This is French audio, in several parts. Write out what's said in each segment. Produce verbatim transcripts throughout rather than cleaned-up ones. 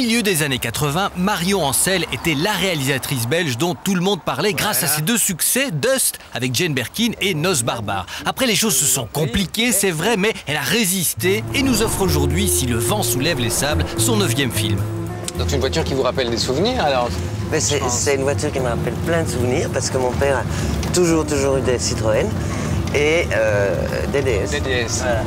milieu des années quatre-vingt, Marion Ancel était la réalisatrice belge dont tout le monde parlait grâce à ses deux succès, Dust avec Jane Birkin et Noces barbares. Après, les choses se sont compliquées, c'est vrai, mais elle a résisté et nous offre aujourd'hui, Si le vent soulève les sables, son neuvième film. Donc une voiture qui vous rappelle des souvenirs, alors? C'est une voiture qui me rappelle plein de souvenirs parce que mon père a toujours, toujours eu des Citroën et euh, des D S. Des D S. Voilà.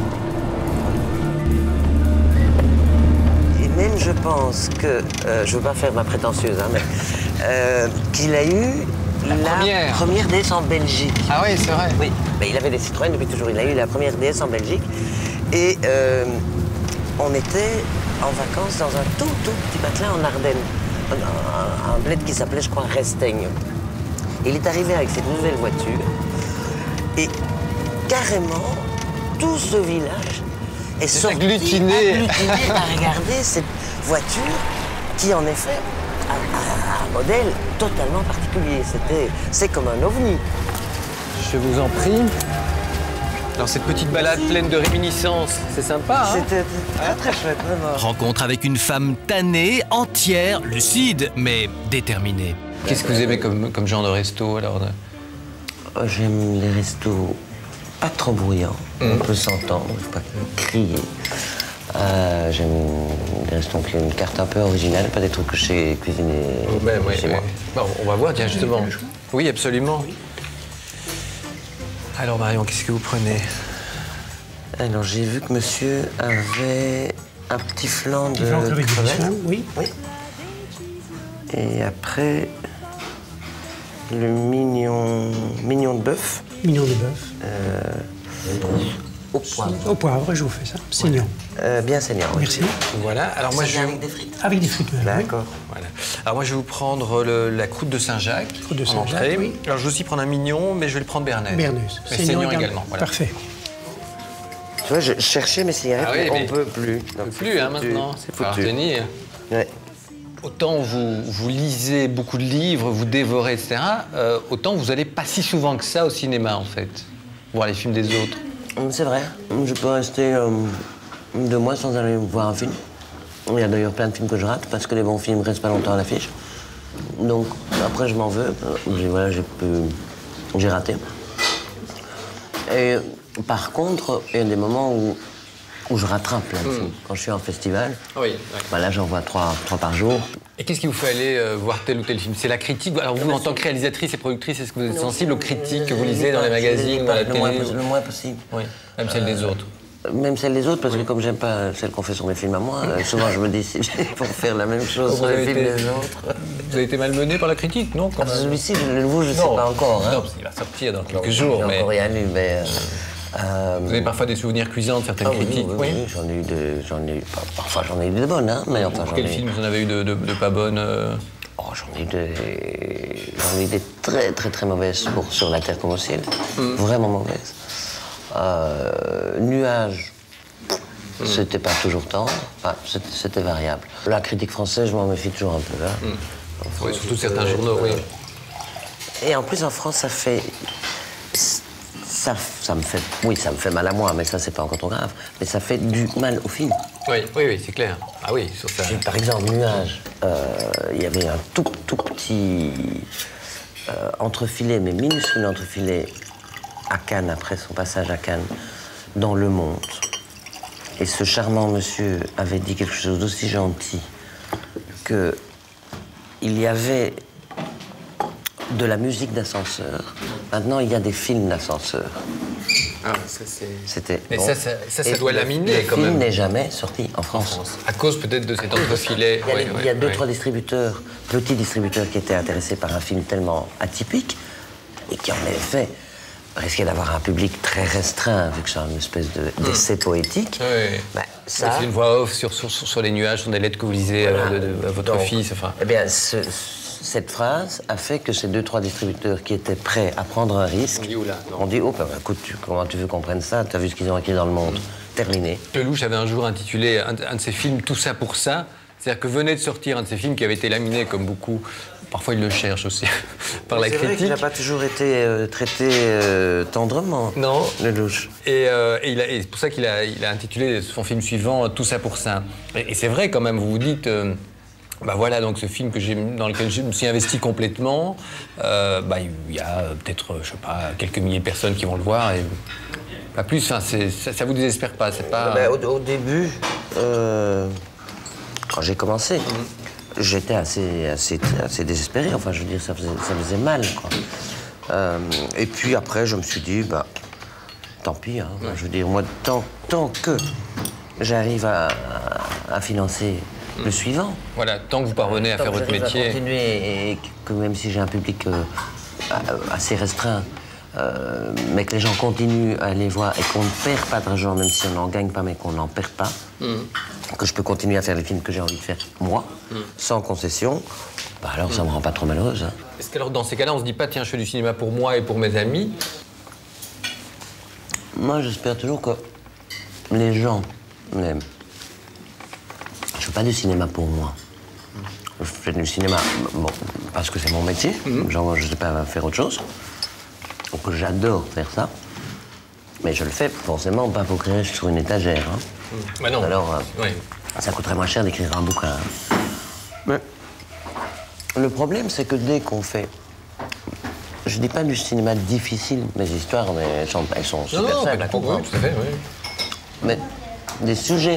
Et même je pense que, euh, je veux pas faire ma prétentieuse, hein, mais euh, qu'il a eu la, la première. première D S en Belgique. Ah oui, c'est vrai. Oui, mais il avait des Citroën depuis toujours. Il a eu la première D S en Belgique et euh, on était en vacances dans un tout, tout petit patelin en Ardennes. Un, un bled qui s'appelait, je crois, Resteigne. Il est arrivé avec cette nouvelle voiture et carrément, tout ce village est sorti agglutiné. agglutiné à regarder cette voiture qui, en effet, a, a un modèle totalement particulier. C'était, c'est comme un ovni. Je vous en prie. Alors cette petite balade pleine de réminiscences, c'est sympa, hein? C'était très, très chouette, vraiment. Rencontre avec une femme tannée, entière, lucide, mais déterminée. Qu'est-ce que vous aimez comme, comme genre de resto, alors? J'aime les restos pas trop bruyants, mmh. On peut s'entendre, il ne faut pas crier. Euh, J'aime des restos qui ont une carte un peu originale, pas des trucs que j'ai cuisinés ben, chez oui, moi. Oui. Bon, on va voir, tiens, justement. Oui, absolument. Alors, Marion, qu'est-ce que vous prenez? Alors, j'ai vu que monsieur avait un petit flan de crevettes. Oui. Oui. Et après, le mignon, mignon de bœuf. Mignon de bœuf. Euh, au poivre. Au poivre, je vous fais ça. Saignant. Euh, bien saignant, oui. Merci. Voilà. Alors moi, je vais... avec des frites. Avec des frites, même. D'accord. Voilà. Alors moi, je vais vous prendre le, la croûte de Saint-Jacques. Croûte de en Saint-Jacques, entrée. oui. Alors je vais aussi prendre un mignon, mais je vais le prendre béarnaise. Béarnaise. Mais saignant également. Voilà. Parfait. Tu vois, je cherchais mes cigarettes, Ah oui, mais mais on ne peut plus. On peut plus, hein, maintenant. C'est Faut foutu. tenir. Ouais. Autant vous, vous lisez beaucoup de livres, vous dévorez, et cetera, euh, autant vous n'allez pas si souvent que ça au cinéma, en fait, voir les films des autres. C'est vrai. Je peux rester euh, deux mois sans aller voir un film. Il y a d'ailleurs plein de films que je rate parce que les bons films ne restent pas longtemps à l'affiche. Donc après, je m'en veux. J'ai voilà, j'ai raté. Et par contre, il y a des moments où, où je rattrape plein de mmh. films. Quand je suis en festival, Oui, oui. bah là, j'en vois trois, trois par jour. Et qu'est-ce qui vous fait aller euh, voir tel ou tel film? C'est la critique? Alors vous, en tant que réalisatrice et productrice, est-ce que vous êtes sensible aux critiques que vous lisez dans les magazines, dans la le télé? moins, le moins possible. Oui, même celles des autres. Même celles des autres, parce que comme j'aime pas celles qu'on fait sur mes films à moi, euh, souvent je me dis, pour faire la même chose Vous sur les avez films été- des autres. Vous avez été malmené par la critique, non quand Ah, même? celui-ci, le nouveau, je ne sais Non. pas encore. Hein. Non, parce qu'il va sortir dans quelques Non, jours, j'ai mais encore rien lu, mais... euh, euh, vous avez parfois des souvenirs cuisants de certaines ah oui, critiques. oui, oui, j'en ai eu de... J'en ai eu... Parfois, j'en ai eu de bonnes, hein, mais enfin, j'en Quel ai... film vous en avez eu de, de, de pas bonnes euh Oh, j'en ai eu des... J'en ai eu des très, très, très mauvaises pour Sur la Terre comme au ciel. Mm. Vraiment mauvaises. Euh, Nuages, mm. C'était pas toujours tendre. Enfin, c'était variable. La critique française, je m'en méfie toujours un peu. Hein. Mm. Oui, surtout certains journaux, oui. Et en plus, en France, ça fait... Ça, ça me fait... Oui, ça me fait mal à moi, mais ça, c'est pas encore trop grave. Mais ça fait du mal au film. Oui, oui, oui, c'est clair. Ah oui, sur ça. Par exemple, Nuages, euh, il y avait un tout, tout petit euh, entrefilet, mais minuscule entrefilet, à Cannes, après son passage à Cannes, dans Le Monde. Et ce charmant monsieur avait dit quelque chose d'aussi gentil que il y avait de la musique d'ascenseur. Maintenant, il y a des films d'ascenseur. Ah, ça c'est... C'était Mais bon. ça, ça, ça, ça Et doit le- laminer, le quand film même. n'est jamais sorti en France. À cause peut-être de cet entrefilet. Il y a, Ouais, les- ouais, il y a deux, ouais. trois distributeurs, petits distributeurs qui étaient intéressés par un film tellement atypique et qui, en effet, risquaient d'avoir un public très restreint, vu que c'est une espèce de- d'essai poétique. Oui. Ben, ça... C'est une voix off sur, sur, sur, sur les nuages, sur des lettres que vous lisez Voilà. euh, de, de- à votre Donc, fils. Enfin. Eh bien, ce- cette phrase a fait que ces deux, trois distributeurs qui étaient prêts à prendre un risque On dit, oula, non. ont dit, oh, ben, écoute, tu- comment tu veux qu'on prenne ça? Tu as vu ce qu'ils ont écrit dans Le Monde. Terminé. Lelouch avait un jour intitulé un, un de ses films Tout ça pour ça. C'est-à-dire que venait de sortir un de ses films qui avait été laminé, comme beaucoup. Parfois, il le cherche aussi par la C'est vrai qu'il critique. n'a pas toujours été euh, traité euh, tendrement, Non. Lelouch. Et, euh, et, il a- et c'est pour ça qu'il a, il a intitulé son film suivant Tout ça pour ça. Et, et c'est vrai quand même, vous vous dites, euh, Bah voilà, donc ce film que j'ai, dans lequel je me suis investi complètement, euh, bah, il y a peut-être, je sais pas, quelques milliers de personnes qui vont le voir et pas plus. Enfin, c'est, ça, ça vous désespère pas, c'est pas. Ben, au, au début, euh, quand j'ai commencé, mmh. j'étais assez, assez, assez désespéré. Enfin, je veux dire, ça faisait, ça faisait mal, quoi. Euh, et puis après, je me suis dit, bah, tant pis. Hein, ouais. Je veux dire, moi, tant, tant que j'arrive à, à, à financer. Le suivant. Voilà, tant que vous parvenez à tant faire votre métier. À continuer et que même si j'ai un public euh, assez restreint, euh, mais que les gens continuent à aller voir et qu'on ne perd pas d'argent, même si on n'en gagne pas, mais qu'on n'en perd pas, mm. que je peux continuer à faire les films que j'ai envie de faire moi, mm. sans concession, bah alors mm. ça me rend pas trop malheureuse. Hein. Est-ce que alors dans ces cas-là, on se dit pas tiens, je fais du cinéma pour moi et pour mes amis? Moi, j'espère toujours que les gens l'aiment. Je fais pas du cinéma pour moi. Je fais du cinéma bon, parce que c'est mon métier. Mmh. Genre, je sais pas faire autre chose. Donc j'adore faire ça. Mais je le fais forcément pas pour créer sur une étagère. Hein. Mmh. Bah non. Alors, euh, oui. ça coûterait moins cher d'écrire un bouquin. Mais le problème, c'est que dès qu'on fait... Je dis pas du cinéma difficile, mes histoires, elles sont, elles sont super non, simples à comprendre. Oui, tout à fait, oui. Mais des sujets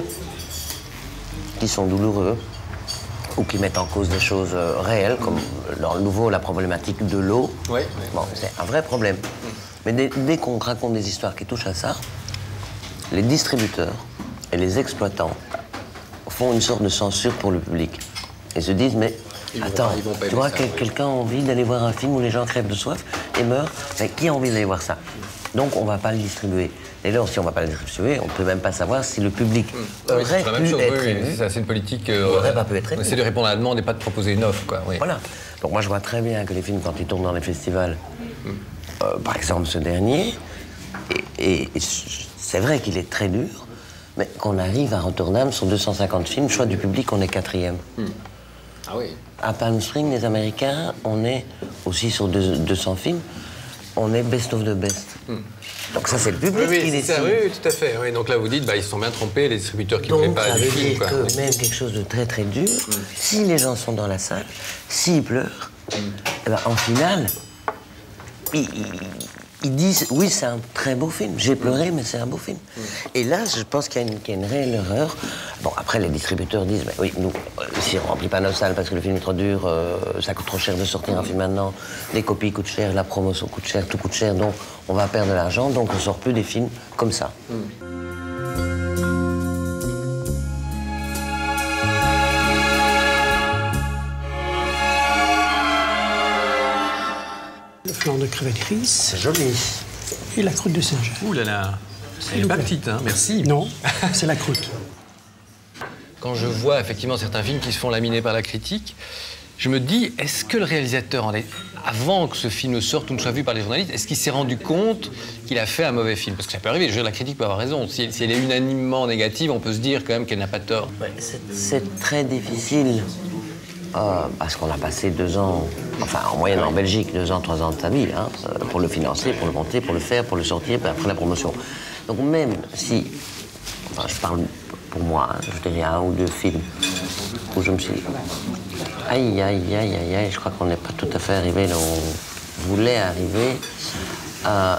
qui sont douloureux ou qui mettent en cause des choses euh, réelles, comme dans le nouveau, la problématique de l'eau. Oui, oui. Bon, c'est un vrai problème. Mm. Mais dès, dès qu'on raconte des histoires qui touchent à ça, les distributeurs et les exploitants font une sorte de censure pour le public. Ils se disent, mais ils attends, vont pas, tu vois, que, quelqu'un a envie d'aller voir un film où les gens crèvent de soif et meurent, mais qui a envie d'aller voir ça? Donc on va pas le distribuer. Et là, si on ne va pas le distribuer, on ne peut même pas savoir si le public mmh. aurait oui, pu chose, être oui, ému. C'est ça, c'est une politique... Euh, aurait pas pu être ému. C'est de répondre à la demande et pas de proposer une offre, quoi. Oui. Voilà. Donc moi, je vois très bien que les films, quand ils tournent dans les festivals, mmh. euh, par exemple ce dernier, et, et, et c'est vrai qu'il est très dur, mais qu'on arrive à Rotterdam, sur deux cent cinquante films, choix du public, on est quatrième. Mmh. Ah oui. À Palm Springs, les Américains, on est aussi sur deux cents films, on est best of the best. Mmh. Donc ça, c'est le public oui, qui décide. Oui, oui, tout à fait. Oui, donc là, vous dites, bah, ils se sont bien trompés, les distributeurs qui ne voulaient pas du film. Donc, ça veut dire que même quelque chose de très, très dur, mm. si les gens sont dans la salle, s'ils pleurent, mm. eh ben, en finale, ils, ils, ils disent, oui, c'est un très beau film. J'ai pleuré, mais c'est un beau film. Mm. Et là, je pense qu'il y, y a une réelle erreur. Bon, après, les distributeurs disent, bah, oui, nous, euh, si on ne remplit pas nos salles parce que le film est trop dur, euh, ça coûte trop cher de sortir un film maintenant, les copies coûtent cher, la promotion coûte cher, tout coûte cher, donc on va perdre de l'argent, donc on ne sort plus des films comme ça. Mm. Le flanc de crevette grise. C'est joli. Et la croûte de Saint-Jacques. Ouh là là, elle n'est pas petite, hein, merci. Non, c'est la croûte. Quand je vois effectivement certains films qui se font laminer par la critique, je me dis, est-ce que le réalisateur, avant que ce film ne sorte ou ne soit vu par les journalistes, est-ce qu'il s'est rendu compte qu'il a fait un mauvais film? Parce que ça peut arriver, je veux dire, la critique peut avoir raison. Si, si elle est unanimement négative, on peut se dire quand même qu'elle n'a pas tort. Ouais, c'est très difficile, euh, parce qu'on a passé deux ans, enfin en moyenne en Belgique, deux ans, trois ans de sa vie, hein, pour le financer, pour le monter, pour le faire, pour le sortir, puis après la promotion. Donc même si, enfin je parle pour moi, hein, je dirais un ou deux films où je me suis dit, aïe, aïe, aïe, aïe, aïe, je crois qu'on n'est pas tout à fait arrivé là où on voulait arriver. Euh,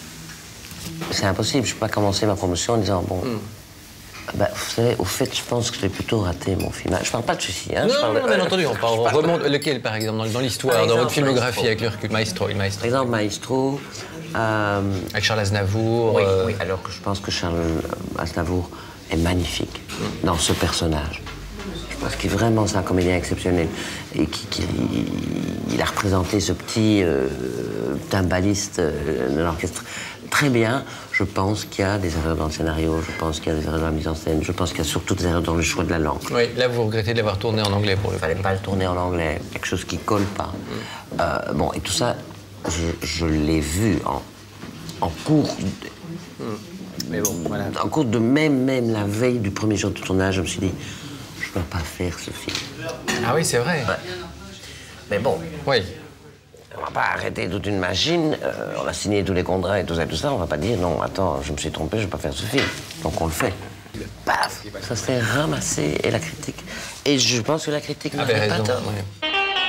c'est impossible, je ne peux pas commencer ma promotion en disant, bon, mm. ben, vous savez, au fait, je pense que j'ai plutôt raté mon film. Je ne parle pas de celui-ci, hein. Non, je parle non, de, bien entendu, on parle, on remonte, lequel, par exemple, dans, dans l'histoire, dans votre filmographie, Maestro. Avec le recul, Maestro, il Maestro. Par exemple, Maestro. Euh, avec Charles Aznavour. Oui, euh... oui, alors que je pense que Charles Aznavour est magnifique mm. dans ce personnage. Parce qu'il est vraiment c'est un comédien exceptionnel et qui, qui il a représenté ce petit euh, timbaliste euh, de l'orchestre très bien. Je pense qu'il y a des erreurs dans le scénario, je pense qu'il y a des erreurs dans la mise en scène, je pense qu'il y a surtout des erreurs dans le choix de la langue. Oui, là vous regrettez de l'avoir tourné en anglais pour le. Il fallait pas le tourner en anglais, quelque chose qui colle pas. Mm. Euh, bon, et tout ça, je, je l'ai vu en, en cours. De, mm. Mais bon, voilà. En cours de même, même la veille du premier jour de tournage, je me suis dit. Je ne peux pas faire ce film. Ah oui, c'est vrai. Ouais. Mais bon, oui. On ne va pas arrêter toute une machine, euh, on a signé tous les contrats et tout ça, tout ça, on ne va pas dire non, attends, je me suis trompé, je ne vais pas faire ce film. Donc on le fait. paf, ça se fait ramasser et la critique. Et je pense que la critique Avait n'avait pas raison. tort. Ouais.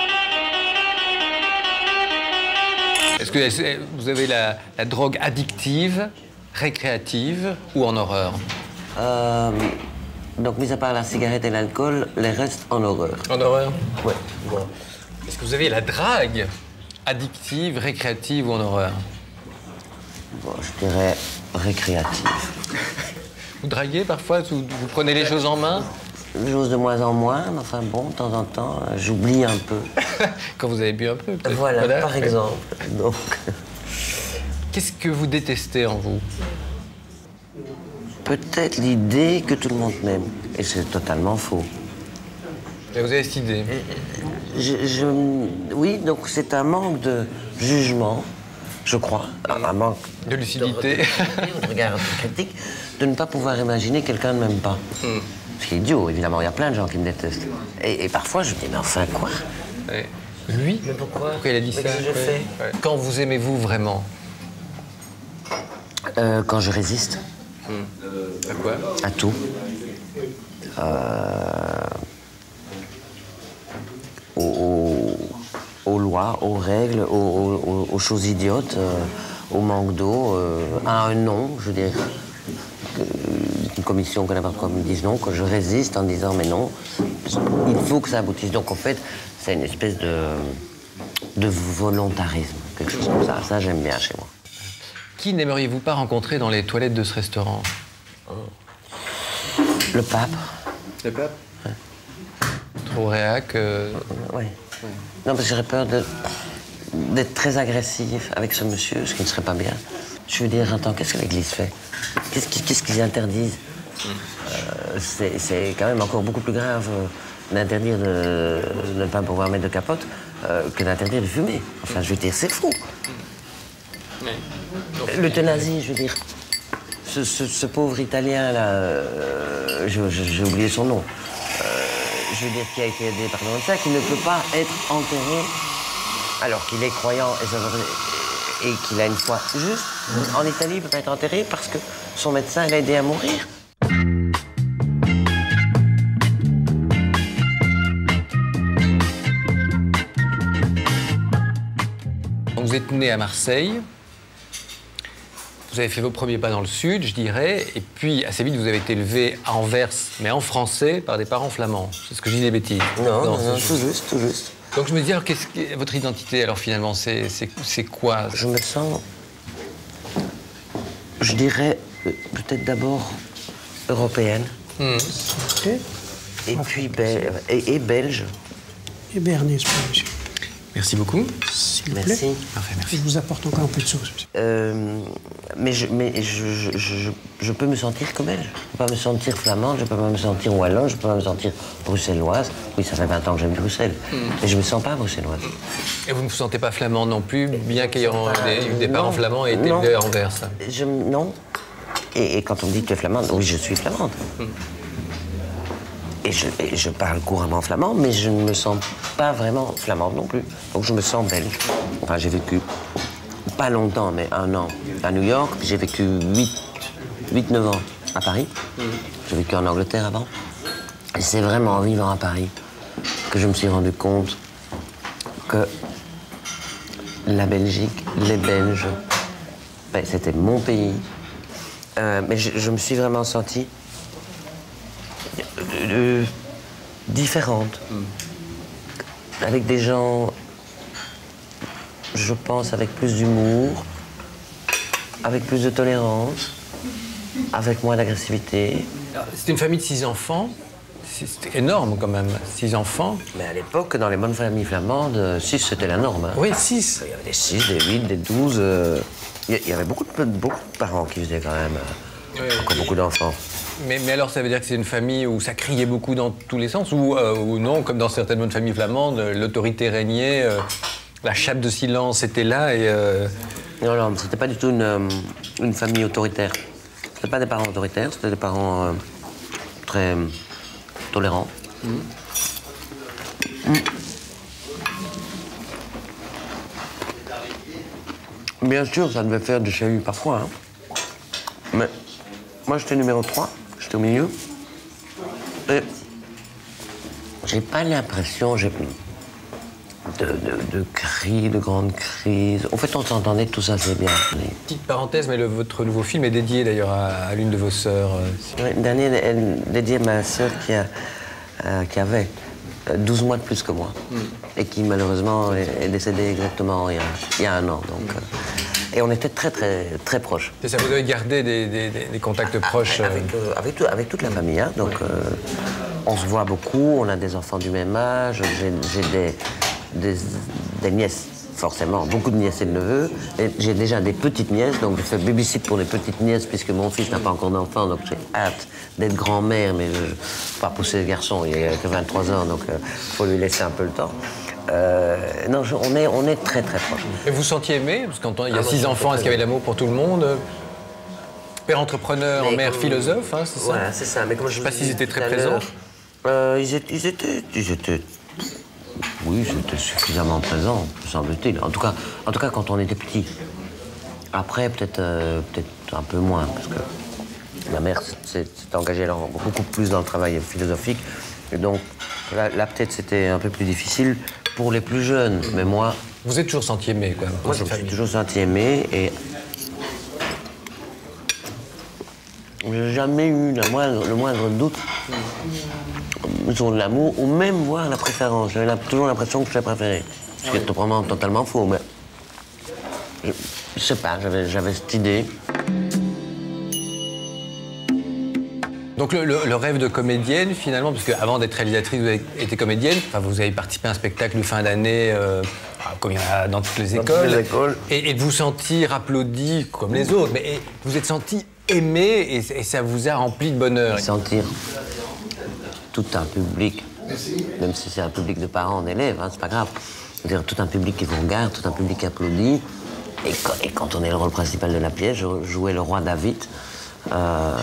Est-ce que est-ce que vous avez la, la drogue addictive, récréative ou en horreur? Euh, donc, mis à part la cigarette et l'alcool, les restes en horreur. En horreur? Ouais. Bon. Est-ce que vous avez la drague addictive, récréative ou en horreur? Bon, je dirais récréative. Vous draguez parfois? Vous, vous prenez les choses en main? J'ose de moins en moins, mais enfin bon, de temps en temps, euh, j'oublie un peu. Quand vous avez bu un peu, peut-être. Voilà, par Oui. exemple. Donc, Qu'est-ce que vous détestez en vous? peut-être l'idée que tout le monde m'aime. Et c'est totalement faux. Et vous avez cette idée? Je, je- oui, donc c'est un manque de jugement, je crois. Un, un manque De lucidité. de, de regard critique, de ne pas pouvoir imaginer que quelqu'un ne m'aime pas. Ce qui est idiot, évidemment. Il y a plein de gens qui me détestent. Et, et parfois, je me dis, mais enfin, quoi? Ouais. Lui? Mais pourquoi? Pourquoi il a dit Mais ça? qu'est-ce que j'ai Ouais. fait Ouais. Quand vous aimez-vous vraiment? Euh, Quand je résiste À quoi? à tout. Euh, aux, aux- aux lois, aux règles, aux, aux- aux choses idiotes, euh, au manque d'eau, euh, à un non, je veux dire. que- Une commission que n'importe quoi me dise non, que je résiste en disant mais non, il faut que ça aboutisse. Donc en fait, c'est une espèce de, de volontarisme, quelque chose comme ça. Ça, j'aime bien chez moi. Qui n'aimeriez-vous pas rencontrer dans les toilettes de ce restaurant? Le pape, Le pape. Trop réac. euh, oui. Non, parce que j'aurais peur de- d'être très agressif avec ce monsieur, ce qui ne serait pas bien. Je veux dire, attends, qu'est-ce que l'Église fait? Qu'est-ce qu'ils qu'est-ce qu'ils interdisent? Euh, c'est c'est quand même encore beaucoup plus grave euh, d'interdire de, de ne pas pouvoir mettre de capote euh, que d'interdire de fumer. Enfin, je veux dire, c'est fou. L'euthanasie, je veux dire. Ce, ce- ce pauvre Italien, là, euh, je- je- j'ai oublié son nom, euh, je veux dire, qui a été aidé par le médecin, qui ne peut pas être enterré alors qu'il est croyant et, ça- et qu'il a une foi juste. En Italie, il ne peut pas être enterré parce que son médecin l'a aidé à mourir. Donc vous êtes né à Marseille. Vous avez fait vos premiers pas dans le sud, je dirais, et puis assez vite vous avez été élevé à Anvers, mais en français, par des parents flamands. C'est ce que je dis des bêtises. Non, non, c'est non, juste. tout juste, tout juste. Donc je me dis, alors, qu'est-ce que votre identité, alors finalement, c'est c'est- c'est quoi? Je me sens, je dirais, euh, peut-être d'abord européenne, Ok. et puis bel- et, et belge. Et béarnaise, pour monsieur. Merci beaucoup. S'il vous Merci. plaît. Parfait, merci. Je vous apporte encore un peu de sauce, monsieur. Euh, mais je, mais je, je, je, je peux me sentir que belge. Je peux pas me sentir flamande, je peux pas me sentir wallonne, je peux pas me sentir bruxelloise. Oui, ça fait vingt ans que j'aime Bruxelles. Mais je me sens pas bruxelloise. Et vous ne vous sentez pas flamand non plus, bien qu'ayant des, eu des Non. parents flamands et été Non. élevé à Anvers? Je, non. Et, et quand on me dit tu es flamande, oui, je suis flamande. Et je, et je parle couramment flamand, mais je ne me sens pas vraiment flamande non plus. Donc je me sens belge. Enfin, j'ai vécu pas longtemps, mais un an à New York. Puis j'ai vécu huit neuf ans à Paris. J'ai vécu en Angleterre avant. Et c'est vraiment en vivant à Paris que je me suis rendu compte que la Belgique, les Belges, ben, c'était mon pays. Euh, mais je, je me suis vraiment sentie euh, différente. Avec des gens, je pense, avec plus d'humour, avec plus de tolérance, avec moins d'agressivité. C'était une famille de six enfants. C'était énorme quand même, six enfants. Mais à l'époque, dans les bonnes familles flamandes, six c'était la norme. hein. Oui, six. Il y avait des six, des huit, des douze. euh, Il y- il y avait beaucoup de, beaucoup de parents qui faisaient quand même euh, Oui. encore beaucoup d'enfants. Mais, mais alors, ça veut dire que c'est une famille où ça criait beaucoup dans tous les sens, ou, euh, ou non, comme dans certaines bonnes familles flamandes, euh, l'autorité régnait, euh, la chape de silence était là et... euh, Non, non, c'était pas du tout une, euh, une famille autoritaire. C'était pas des parents autoritaires, c'était des parents euh, très euh, tolérants. Mm. Bien sûr, ça devait faire du chahut parfois. hein. Mais moi, j'étais numéro trois. J'étais au milieu. Et j'ai pas l'impression j'ai de, de, de cris, de grandes crises. En fait, on s'entendait tous assez bien. Petite parenthèse, mais le, votre nouveau film est dédié d'ailleurs à, à l'une de vos sœurs. Oui, le dernier est dédié à ma sœur qui, a, euh, qui avait douze mois de plus que moi mm. et qui malheureusement est, est décédée exactement il y a, il y a un an. Donc, mm. euh, et on était très très très proches. Et ça, vous avez gardé des, des, des contacts ah, proches avec, euh, avec, tout, avec toute la famille. Hein, donc euh, on se voit beaucoup, on a des enfants du même âge, j'ai des, des, des nièces. Forcément, beaucoup de nièces et de neveux. Et j'ai déjà des petites nièces, donc je fais babysit pour les petites nièces puisque mon fils n'a pas encore d'enfant, donc j'ai hâte d'être grand-mère, mais je ne peux pas pousser le garçon, il a que vingt-trois ans, donc il euh, faut lui laisser un peu le temps. Euh, non, je, on, est, on est très très proches. Et vous vous sentiez aimé? Parce qu'il y a ah, six enfants, est-ce qu'il y avait l'amour pour tout le monde? Père entrepreneur, mais mère comme... philosophe, hein, c'est ça? Voilà, c'est ça. Mais comme je ne sais pas s'ils étaient très présents. Euh, ils, étaient, ils, étaient, ils étaient... Oui, c'était suffisamment présent, me semble-t-il. En tout cas, en tout cas, quand on était petit. Après, peut-être euh, peut-être un peu moins, parce que ma mère s'est engagée alors beaucoup plus dans le travail philosophique. Et donc, là, là peut-être, c'était un peu plus difficile pour les plus jeunes. Mais moi... Vous êtes toujours senti aimé, quoi. Moi, je me suis toujours senti aimé et... J'ai jamais eu la moindre, le moindre doute sur l'amour ou même voir la préférence. J'avais toujours l'impression que je l'ai préféré. Ce qui est vraiment totalement faux, mais je, je sais pas, j'avais cette idée. Donc le, le, le rêve de comédienne, finalement, parce qu'avant d'être réalisatrice, vous avez été comédienne, enfin, vous avez participé à un spectacle de fin d'année, euh, comme il y en a dans toutes les écoles, dans toutes les écoles. Et, et de vous sentir applaudi comme les autres, mais et, vous êtes senti aimé et, et ça vous a rempli de bonheur. Sentir tout un public, même si c'est un public de parents, d'élèves, hein, c'est pas grave. C'est-à-dire tout un public qui vous regarde, tout un public qui applaudit. Et quand, et quand on est le rôle principal de la pièce, je jouais le roi David. Euh,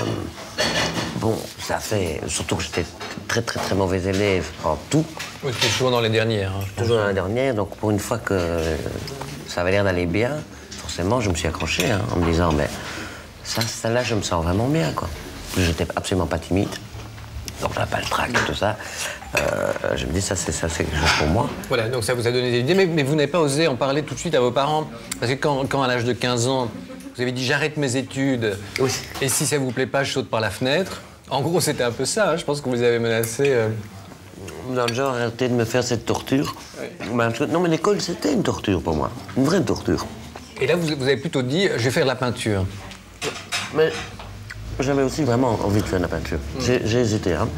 bon, ça fait... Surtout que j'étais très très très mauvais élève en tout. Oui, c'était toujours dans les dernières. Hein, toujours dans les dernières, donc pour une fois que ça avait l'air d'aller bien, forcément, je me suis accroché hein, en me disant, mais ça, ça là, je me sens vraiment bien, quoi. Je n'étais absolument pas timide, donc j'avais pas le trac et tout ça. Euh, je me dis, ça, c'est ça, c'est quelque chose pour moi. Voilà, donc ça vous a donné des idées, mais, mais vous n'avez pas osé en parler tout de suite à vos parents, parce que quand, quand à l'âge de quinze ans, vous avez dit j'arrête mes études, oui. Et si ça vous plaît pas, je saute par la fenêtre. En gros, c'était un peu ça, hein. Je pense que vous les avez menacés. Euh... Dans le genre, arrêtez de me faire cette torture. Oui. Ben, non, mais l'école, c'était une torture pour moi, une vraie torture. Et là, vous, vous avez plutôt dit, je vais faire de la peinture. Mais j'avais aussi vraiment envie de faire de la peinture. Mmh. J'ai hésité, hein.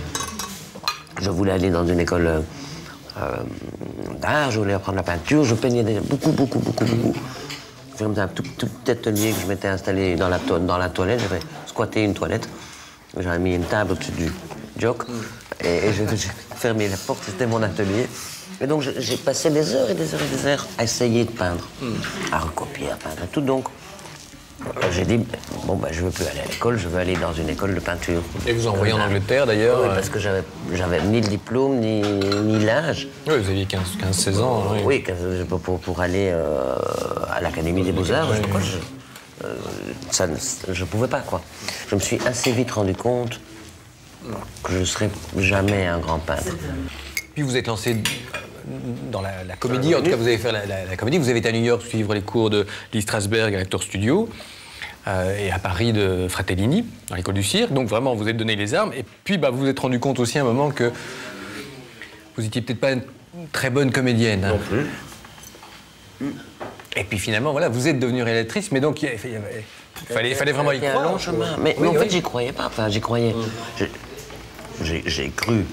Je voulais aller dans une école euh, d'art, je voulais apprendre la peinture, je peignais déjà beaucoup, beaucoup, beaucoup, beaucoup. C'est comme ça, un tout, tout petit atelier que je m'étais installé dans la, to dans la toilette, j'avais squatté une toilette, j'avais mis une table au-dessus du joke, mmh. et, et j'ai fermé la porte, c'était mon atelier. Et donc j'ai passé des heures et des heures et des heures à essayer de peindre, mmh. à recopier, à peindre, tout. Donc j'ai dit, bon, ben, je ne veux plus aller à l'école, je veux aller dans une école de peinture. Et vous envoyez en Angleterre, d'ailleurs? Oui, parce que j'avais ni le diplôme, ni, ni l'âge. Oui, vous aviez quinze seize ans. Oui, oui quinze, pour, pour aller euh, à l'Académie des Beaux-Arts, oui, oui. je ne euh, pouvais pas, quoi. Je me suis assez vite rendu compte que je ne serais jamais un grand peintre. Puis vous êtes lancé dans la, la comédie, en tout cas vous avez fait la, la, la comédie, vous avez été à New York suivre les cours de Lee Strasberg à l'Actors Studio, euh, et à Paris de Fratellini, dans l'école du cirque, donc vraiment vous êtes donné les armes, et puis bah, vous vous êtes rendu compte aussi à un moment que vous n'étiez peut-être pas une très bonne comédienne. Hein. Non plus. Et puis finalement, voilà, vous êtes devenue réalisatrice, mais donc il, y avait, il fallait, il fallait vraiment y croire. Un long chemin. Mais, oui, mais en oui. fait, j'y croyais pas, enfin j'y croyais. Mm. J'ai cru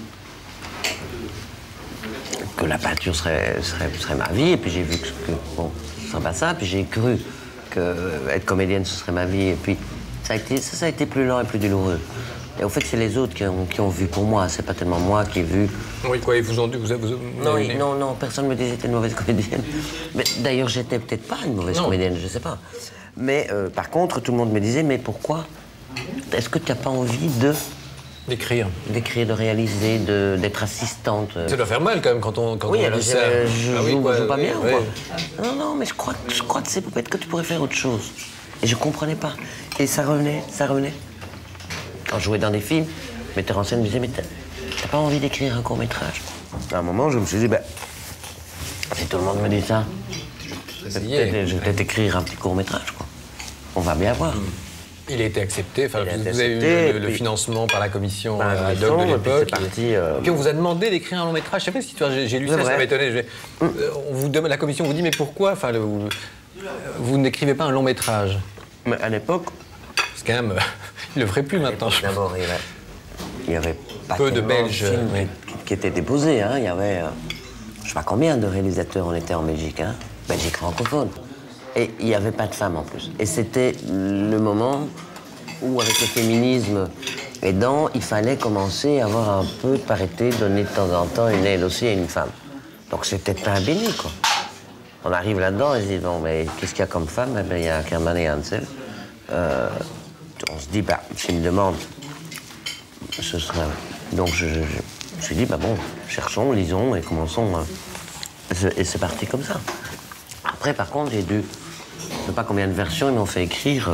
que la peinture serait, serait, serait ma vie, et puis j'ai vu que, que bon, ce serait pas ça, puis j'ai cru que être comédienne, ce serait ma vie, et puis ça a été, ça, ça a été plus lent et plus douloureux. Et au fait, c'est les autres qui ont, qui ont vu pour moi, c'est pas tellement moi qui ai vu. Oui, quoi, ils vous ont dit, vous avez... Vous, non, oui, non, non, personne ne me disait que j'étais une mauvaise comédienne. Mais d'ailleurs, j'étais peut-être pas une mauvaise non. comédienne, je sais pas. Mais euh, par contre, tout le monde me disait, mais pourquoi? Est-ce que tu n'as pas envie de... D'écrire. D'écrire, de réaliser, d'être assistante. Ça doit faire mal quand même quand on, quand oui, on alors dit ça. Je, ah, oui, joue, joue pas bien oui. ou quoi? Non, non, mais je crois, je crois que c'est peut-être que tu pourrais faire autre chose. Et je comprenais pas. Et ça revenait, ça revenait. quand je jouais dans des films, le metteur en scène me disait, mais t'as pas envie d'écrire un court-métrage? À un moment, je me suis dit, ben, si tout le monde me dit ça, je vais peut-être écrire un petit court-métrage, quoi. On va bien voir. Il a été accepté, enfin, Il a vous été avez eu accepté, le, le puis- financement par la commission Par la euh, commission, ad hoc de et puis l'époque. c'est parti, euh, Et puis on vous a demandé d'écrire un long métrage. Je sais pas si tu vois, j'ai j'ai lu C'est ça, ça vrai. m'a étonné. Je- euh, on vous demande, la commission vous dit, mais pourquoi enfin, le- vous, vous n'écrivez pas un long métrage? Mais à l'époque, Parce quand même, il ne le ferait plus maintenant. je pense. d'abord, il y avait, il y avait pas Peu de tellement Belges, films oui. qui, qui étaient déposés. Hein. Il y avait, euh, je sais pas combien de réalisateurs on était en Belgique, hein. Belgique francophone. Et il n'y avait pas de femmes en plus. Et c'était le moment où, avec le féminisme aidant, il fallait commencer à avoir un peu de parité, donner de temps en temps une aide aussi à une femme. Donc c'était pas béni, quoi. On arrive là-dedans et on se dit, bon, mais qu'est-ce qu'il y a comme femme? Eh bien, il y a Kerman et Hansel. Euh, on se dit, bah, s'ils me demandent, ce sera... Donc je, je, je me suis dit, bah bon, cherchons, lisons et commençons. euh, et c'est parti comme ça. Après, par contre, j'ai dû... Je ne sais pas combien de versions ils m'ont fait écrire.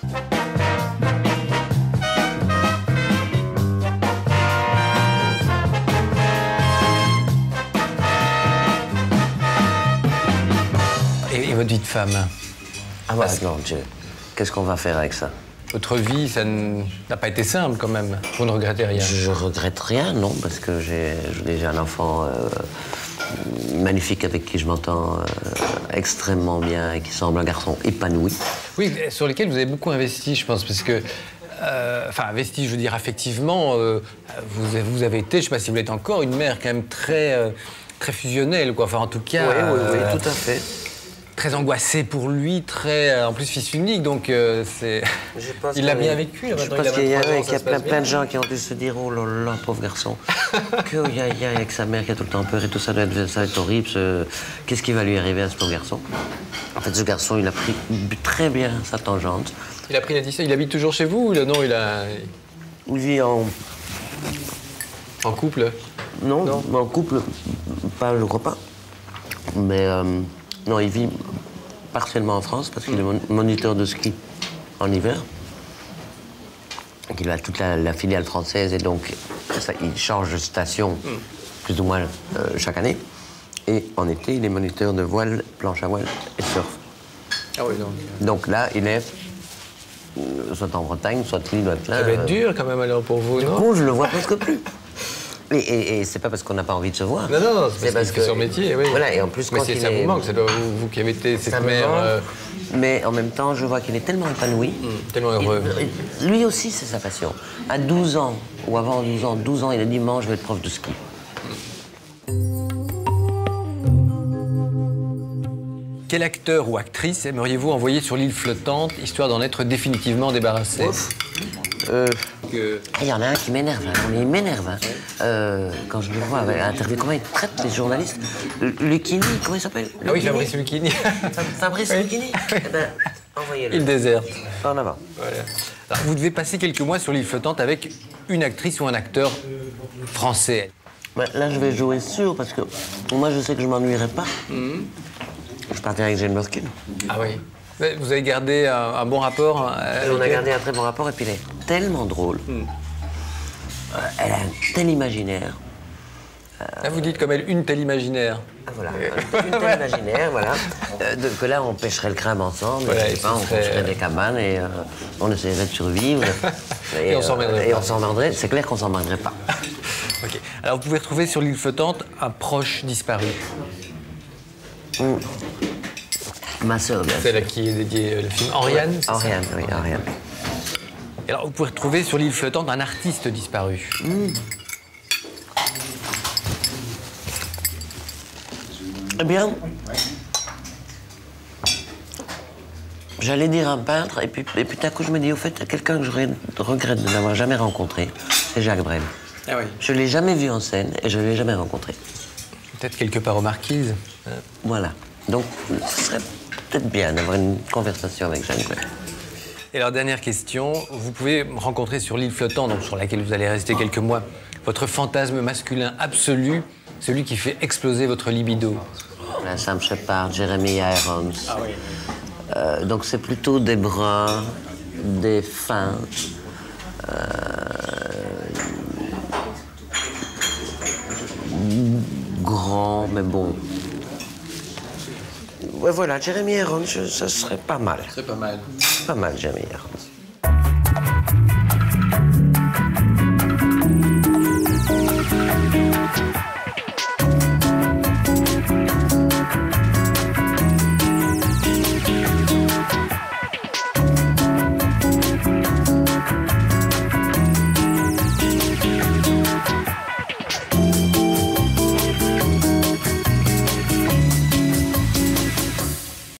Et, et votre vie de femme? Ah ouais, non, Dieu. Qu'est-ce qu'on va faire avec ça? Votre vie, ça n- n'a pas été simple quand même. Vous ne regrettez rien? Je, je regrette rien, non, parce que j'ai j'ai déjà un enfant euh, magnifique avec qui je m'entends euh, extrêmement bien et qui semble un garçon épanoui. Oui, sur lesquels vous avez beaucoup investi, je pense, parce que... euh, Enfin, investi, je veux dire, affectivement, euh, vous, avez- vous avez été, je ne sais pas si vous l'êtes encore, une mère quand même très, euh, très fusionnelle, quoi. Enfin, en tout cas... Oui, oui, oui, euh, tout à fait. Très angoissée pour lui, très... euh, en plus, fils unique, donc euh, c'est... Je pense Il l'a que- bien vécu, là, Je maintenant, pense il a qu'il y a, vingt-trois ans, qu'il y a ça se plein, passe plein de bien. gens qui ont dû se dire, oh là là, pauvre garçon, qu'il y a, il y a avec sa mère qui a tout le temps peur et tout ça doit être, ça va être horrible. ce- Qu'est-ce qui va lui arriver à ce pauvre garçon? En fait, ce garçon, il a pris très bien sa tangente. Il a pris la distance. Il habite toujours chez vous ou là, non, il a... Il vit en... En couple? Non, Non. en couple, pas, je crois pas. Mais euh, non, il vit partiellement en France parce qu'il est mon- moniteur de ski en hiver. Donc, il a toute la, la filiale française et donc ça, il change de station plus ou moins euh, chaque année. Et en été, il est moniteur de voile, planche à voile et surf. Ah oui, donc... Donc là, il est euh, soit en Bretagne, soit il doit être là. Ça va être euh, dur quand même alors pour vous, non? Bon, je le vois presque plus. Et, et, et c'est pas parce qu'on n'a pas envie de se voir. Non, non, non, c'est parce qu'il fait son métier, oui. Voilà, et en plus, Mais quand c'est- il ça est... vous manque, ça doit vous, vous qui avez été Ça cette me mère manque, euh, mais en même temps, je vois qu'il est tellement épanoui. tellement heureux. Il- lui aussi, c'est sa passion. À douze ans, ou avant douze ans, douze ans, il a dit, maman, je vais être prof de ski. Quel acteur ou actrice aimeriez-vous envoyer sur l'île flottante, histoire d'en être définitivement débarrassé? Euh, Que- Il y en a un qui m'énerve, hein. Il m'énerve. Hein. Euh, quand je le vois avec interview, comment il traite les journalistes. L- Lucchini, comment il s'appelle? Ah oui, Lucchini. Fabrice Lucchini. Fabrice Oui. Lucchini. Eh ben, envoyez-le. Il déserte. En avant. Voilà. Alors, vous devez passer quelques mois sur l'île flottante avec une actrice ou un acteur français. Ben, là, je vais jouer sûr parce que moi, je sais que je m'ennuierai pas. Je partirai avec Jane Birkin. Ah oui. Vous avez gardé un, un bon rapport euh, Et on a avec elle? gardé un très bon rapport et puis elle est tellement drôle. Euh, elle a un tel imaginaire. Là, vous dites comme elle, une telle imaginaire. Ah, voilà, une telle imaginaire, voilà. Euh, de- que là, on pêcherait le crabe ensemble, Voilà, je et sais pas, ce on serait- construirait des cabanes et euh, on essaierait de survivre. Et on euh, s'emmerderait Et pas. on s'emmerderait. C'est clair qu'on s'emmerderait pas. Ok. Alors, vous pouvez retrouver sur l'île flottante un proche disparu. Ma sœur, bien sûr. Celle à qui est dédié euh, le film. Henriane, c'est ça? Henriane, oui, Henriane. Et alors, vous pouvez retrouver sur l'île flottante un artiste disparu. Eh bien, j'allais dire un peintre, et puis, et puis tout à coup, je me dis, au fait, quelqu'un que je re- regrette de n'avoir jamais rencontré, c'est Jacques Brel. Ah oui. Je l'ai jamais vu en scène et je l'ai jamais rencontré. Peut-être quelque part aux Marquises. Voilà. Donc, ce serait peut-être bien d'avoir une conversation avec Jacques Brel. Et alors, dernière question. Vous pouvez rencontrer sur l'île flottante, donc sur laquelle vous allez rester quelques mois, votre fantasme masculin absolu, celui qui fait exploser votre libido. Là, Sam Shepard, Jeremy Irons. Euh, donc, c'est plutôt des bruns, des fins, Euh, grand, mais bon. Ouais, voilà, Jeremy Irons, je- ça serait pas mal. C'est pas mal. Pas mal, Jeremy Irons.